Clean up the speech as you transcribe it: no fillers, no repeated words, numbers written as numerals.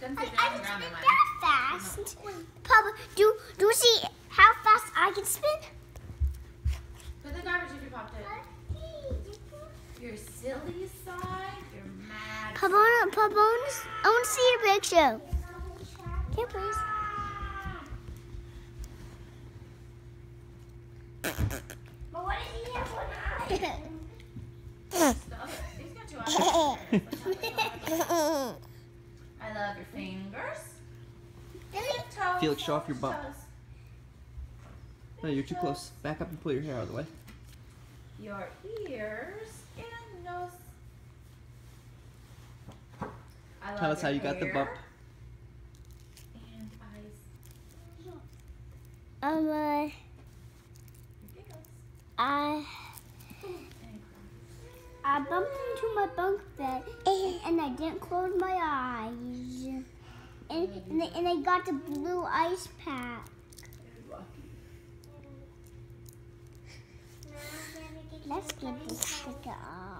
Doesn't I sit can down around spin the mic. that fast. Papa, do you see how fast I can spin? Put the garbage if you popped it. You're silly side. You're mad. Papa, I want to see your picture. Here, please. But what did he have one eye? He's got 2 eyes. I love your fingers. Toes, Felix, show off your bump. toes. No, you're too close. Back up and pull your hair out of the way. Your ears and nose. I love Tell us how your you got the hair bump. And eyes. Your giggles. I bumped into my bunk bed and I didn't close my eyes. And I got the blue ice pack. Let's get this sticker off.